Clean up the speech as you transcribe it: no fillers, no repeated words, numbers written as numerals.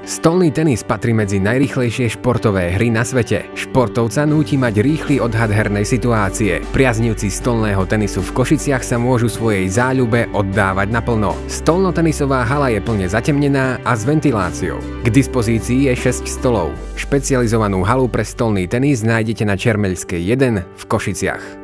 Stolný tenis patrí medzi najrýchlejšie športové hry na svete. Športovca núti mať rýchly odhad hernej situácie. Priaznivci stolného tenisu v Košiciach sa môžu svojej záľube oddávať naplno. Stolnotenisová hala je plne zatemnená a s ventiláciou. K dispozícii je 6 stolov. Špecializovanú halu pre stolný tenis nájdete na Čermeľskej 1 v Košiciach.